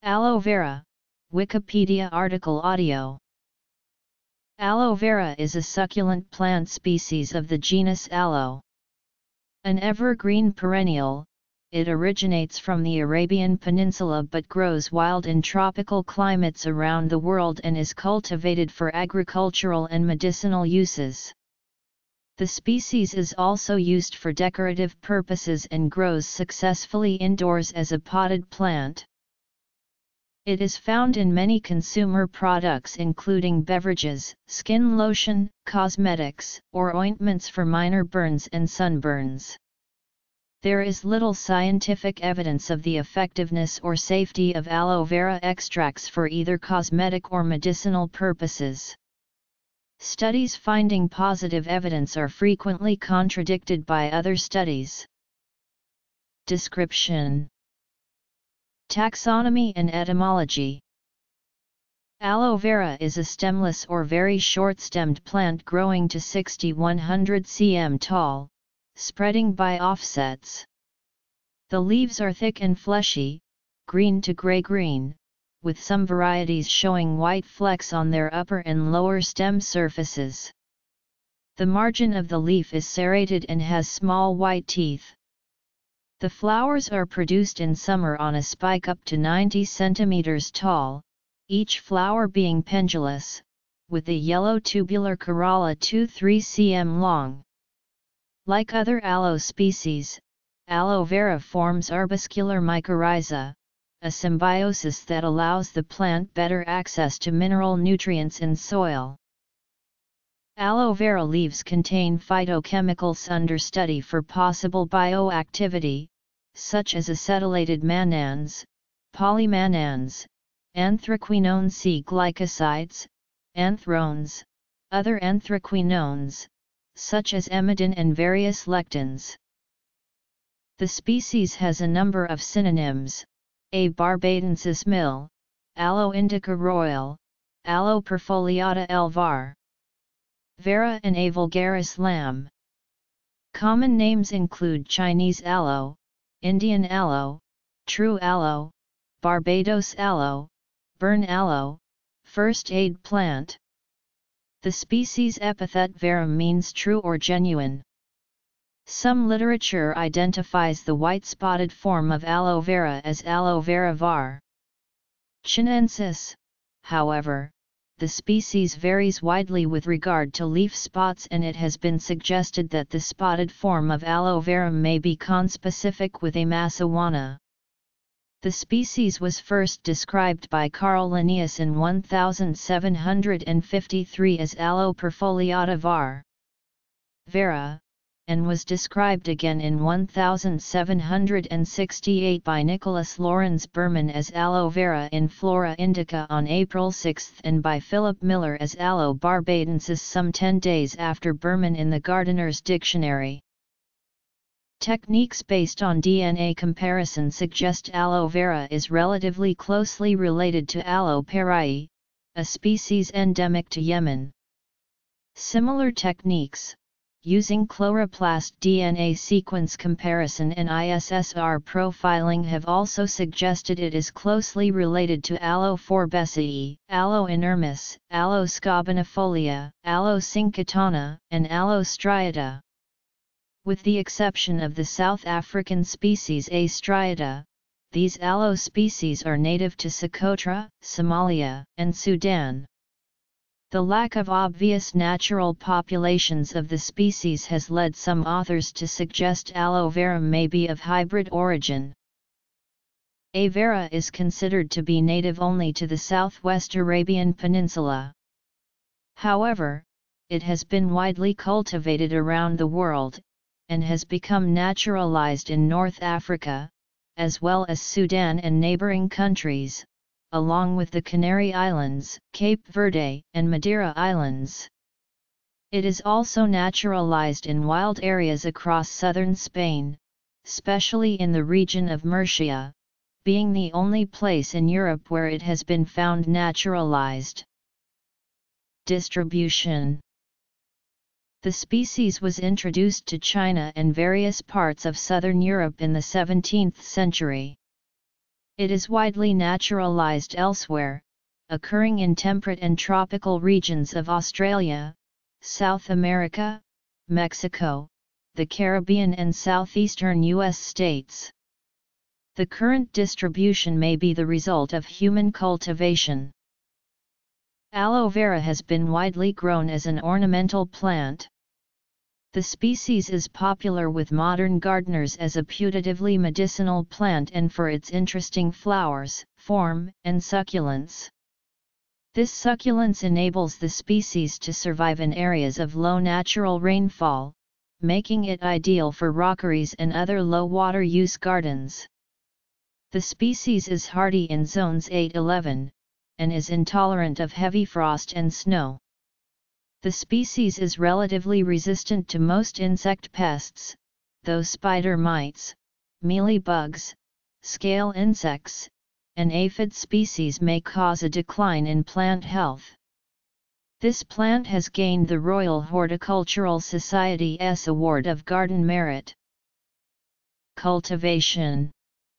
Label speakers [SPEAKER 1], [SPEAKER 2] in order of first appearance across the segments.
[SPEAKER 1] Aloe vera, Wikipedia article audio. Aloe vera is a succulent plant species of the genus Aloe. An evergreen perennial, it originates from the Arabian Peninsula but grows wild in tropical climates around the world and is cultivated for agricultural and medicinal uses. The species is also used for decorative purposes and grows successfully indoors as a potted plant. It is found in many consumer products including beverages, skin lotion, cosmetics, or ointments for minor burns and sunburns. There is little scientific evidence of the effectiveness or safety of aloe vera extracts for either cosmetic or medicinal purposes. Studies finding positive evidence are frequently contradicted by other studies. Description: Taxonomy and etymology. Aloe vera is a stemless or very short-stemmed plant growing to 60–100 cm tall, spreading by offsets. The leaves are thick and fleshy, green to gray-green, with some varieties showing white flecks on their upper and lower stem surfaces. The margin of the leaf is serrated and has small white teeth. The flowers are produced in summer on a spike up to 90 cm tall, each flower being pendulous, with a yellow tubular corolla 2–3 cm long. Like other aloe species, aloe vera forms arbuscular mycorrhiza, a symbiosis that allows the plant better access to mineral nutrients in soil. Aloe vera leaves contain phytochemicals under study for possible bioactivity, such as acetylated mannans, polymannans, anthraquinone C glycosides, anthrones, other anthraquinones, such as emidin and various lectins. The species has a number of synonyms: A. barbadensis Mill, Aloe indica royal, Aloe perfoliata L. var. Vera and A. vulgaris Lam. Common names include Chinese aloe, Indian aloe, true aloe, Barbados aloe, burn aloe, first aid plant. The species epithet verum means true or genuine. Some literature identifies the white-spotted form of aloe vera as aloe vera var. Chinensis. However, the species varies widely with regard to leaf spots, and it has been suggested that the spotted form of aloe vera may be conspecific with A. massawana. The species was first described by Carl Linnaeus in 1753 as Aloe perfoliata var. Vera, and was described again in 1768 by Nicholas Lorenz Berman as Aloe vera in Flora Indica on April 6 and by Philip Miller as Aloe barbadensis some 10 days after Berman in the Gardener's Dictionary. Techniques based on DNA comparison suggest aloe vera is relatively closely related to Aloe perai, a species endemic to Yemen. Similar techniques, using chloroplast DNA sequence comparison and ISSR profiling, have also suggested it is closely related to Aloe forbesii, Aloe inermis, Aloe scabinifolia, Aloe cinquettana, and Aloe striata. With the exception of the South African species A. striata, these aloe species are native to Socotra, Somalia, and Sudan. The lack of obvious natural populations of the species has led some authors to suggest aloe vera may be of hybrid origin. A. vera is considered to be native only to the southwest Arabian Peninsula. However, it has been widely cultivated around the world, and has become naturalized in North Africa, as well as Sudan and neighboring countries, along with the Canary Islands, Cape Verde, and Madeira Islands. It is also naturalized in wild areas across southern Spain, especially in the region of Murcia, being the only place in Europe where it has been found naturalized. Distribution. The species was introduced to China and various parts of southern Europe in the 17th century. It is widely naturalized elsewhere, occurring in temperate and tropical regions of Australia, South America, Mexico, the Caribbean and southeastern U.S. states. The current distribution may be the result of human cultivation. Aloe vera has been widely grown as an ornamental plant. The species is popular with modern gardeners as a putatively medicinal plant and for its interesting flowers, form, and succulence. This succulence enables the species to survive in areas of low natural rainfall, making it ideal for rockeries and other low-water use gardens. The species is hardy in zones 8–11, and is intolerant of heavy frost and snow. The species is relatively resistant to most insect pests, though spider mites, mealybugs, scale insects, and aphid species may cause a decline in plant health. This plant has gained the Royal Horticultural Society's Award of Garden Merit. Cultivation.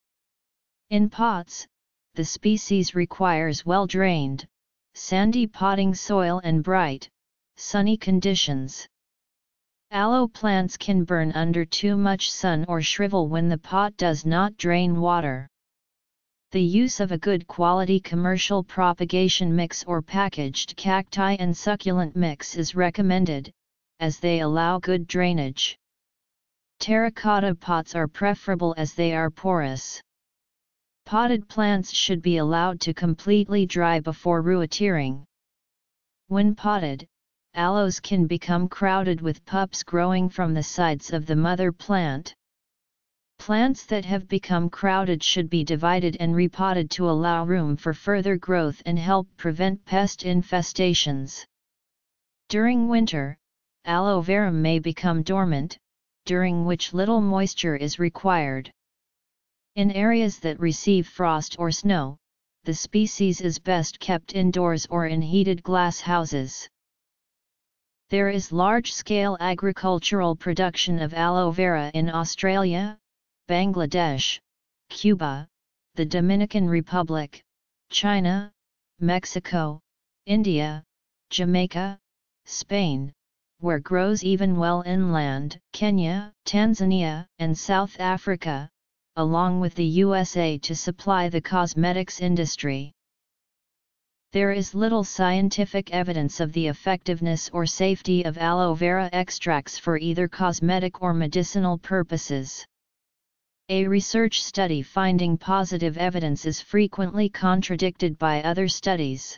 [SPEAKER 1] In pots, the species requires well-drained, sandy potting soil and bright, sunny conditions. Aloe plants can burn under too much sun or shrivel when the pot does not drain water. The use of a good quality commercial propagation mix or packaged cacti and succulent mix is recommended, as they allow good drainage. Terracotta pots are preferable as they are porous. Potted plants should be allowed to completely dry before rootiering. When potted, aloes can become crowded with pups growing from the sides of the mother plant. Plants that have become crowded should be divided and repotted to allow room for further growth and help prevent pest infestations. During winter, aloe vera may become dormant, during which little moisture is required. In areas that receive frost or snow, the species is best kept indoors or in heated glass houses. There is large-scale agricultural production of aloe vera in Australia, Bangladesh, Cuba, the Dominican Republic, China, Mexico, India, Jamaica, Spain, where grows even well inland, Kenya, Tanzania, and South Africa, along with the USA to supply the cosmetics industry. There is little scientific evidence of the effectiveness or safety of aloe vera extracts for either cosmetic or medicinal purposes. A research study finding positive evidence is frequently contradicted by other studies.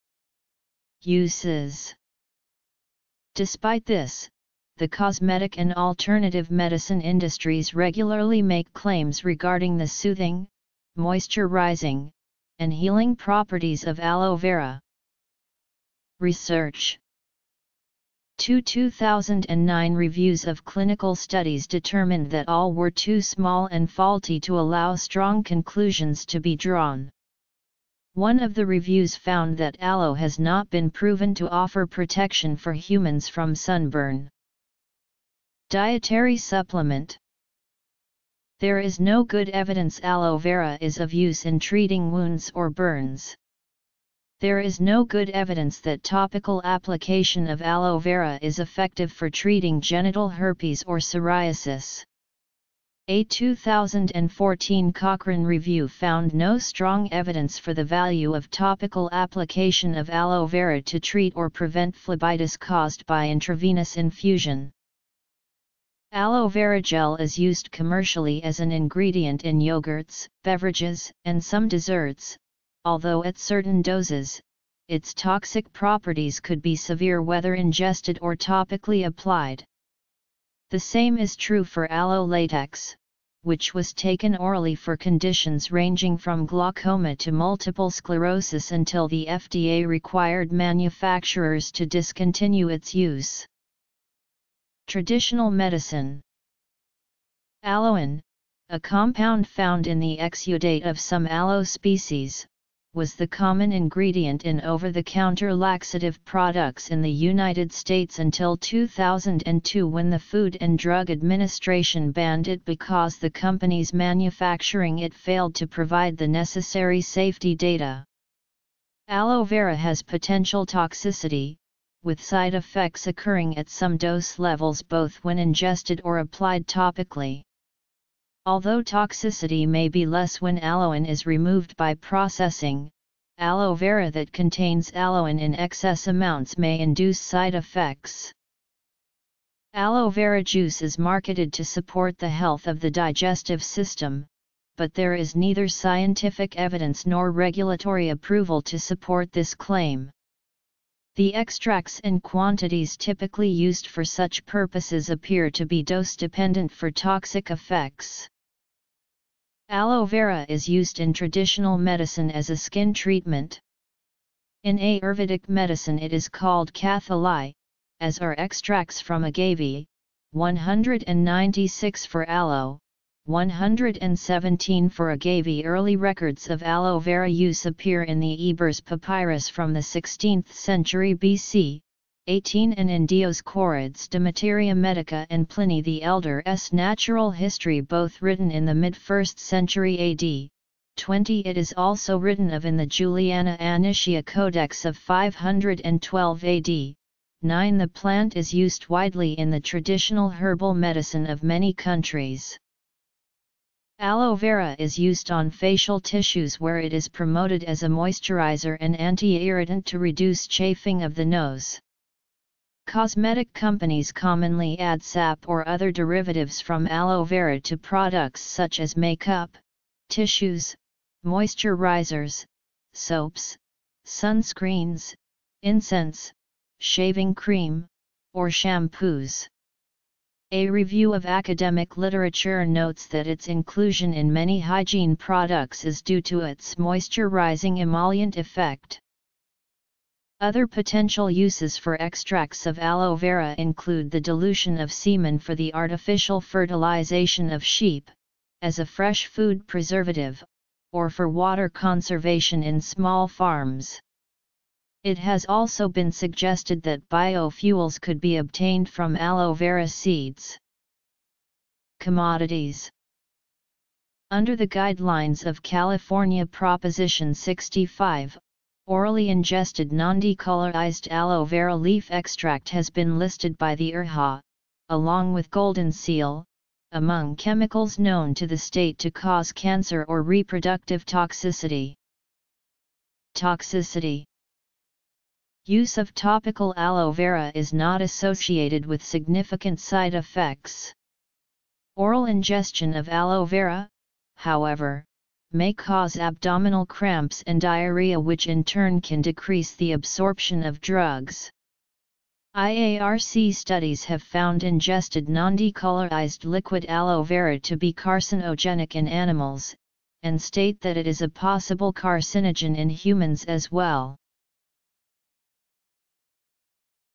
[SPEAKER 1] Uses. Despite this, the cosmetic and alternative medicine industries regularly make claims regarding the soothing, moisturizing, and healing properties of aloe vera. Research. Two 2009 reviews of clinical studies determined that all were too small and faulty to allow strong conclusions to be drawn. One of the reviews found that aloe has not been proven to offer protection for humans from sunburn. Dietary supplement. There is no good evidence aloe vera is of use in treating wounds or burns. There is no good evidence that topical application of aloe vera is effective for treating genital herpes or psoriasis. A 2014 Cochrane review found no strong evidence for the value of topical application of aloe vera to treat or prevent phlebitis caused by intravenous infusion. Aloe vera gel is used commercially as an ingredient in yogurts, beverages, and some desserts, although at certain doses, its toxic properties could be severe whether ingested or topically applied. The same is true for aloe latex, which was taken orally for conditions ranging from glaucoma to multiple sclerosis until the FDA required manufacturers to discontinue its use. Traditional medicine. Aloin, a compound found in the exudate of some aloe species, was the common ingredient in over-the-counter laxative products in the United States until 2002, when the Food and Drug Administration banned it because the companies manufacturing it failed to provide the necessary safety data. Aloe vera has potential toxicity, with side effects occurring at some dose levels both when ingested or applied topically. Although toxicity may be less when aloin is removed by processing, aloe vera that contains aloin in excess amounts may induce side effects. Aloe vera juice is marketed to support the health of the digestive system, but there is neither scientific evidence nor regulatory approval to support this claim. The extracts and quantities typically used for such purposes appear to be dose-dependent for toxic effects. Aloe vera is used in traditional medicine as a skin treatment. In Ayurvedic medicine it is called Kathalai, as are extracts from agave, 196 for aloe, 117 for agave. Early records of aloe vera use appear in the Ebers Papyrus from the 16th century BC, 18, and in Dioscorides de Materia Medica and Pliny the Elder's Natural History, both written in the mid-1st century AD, 20. It is also written of in the Juliana Anicia Codex of 512 AD, 9. The plant is used widely in the traditional herbal medicine of many countries. Aloe vera is used on facial tissues where it is promoted as a moisturizer and anti-irritant to reduce chafing of the nose. Cosmetic companies commonly add sap or other derivatives from aloe vera to products such as makeup, tissues, moisturizers, soaps, sunscreens, incense, shaving cream, or shampoos. A review of academic literature notes that its inclusion in many hygiene products is due to its moisturizing emollient effect. Other potential uses for extracts of aloe vera include the dilution of semen for the artificial fertilization of sheep, as a fresh food preservative, or for water conservation in small farms. It has also been suggested that biofuels could be obtained from aloe vera seeds. Commodities. Under the guidelines of California Proposition 65, orally ingested non-decolorized aloe vera leaf extract has been listed by the IRHA, along with golden seal, among chemicals known to the state to cause cancer or reproductive toxicity. Toxicity. Use of topical aloe vera is not associated with significant side effects. Oral ingestion of aloe vera, however, may cause abdominal cramps and diarrhea, which in turn can decrease the absorption of drugs. IARC studies have found ingested non-decolorized liquid aloe vera to be carcinogenic in animals, and state that it is a possible carcinogen in humans as well.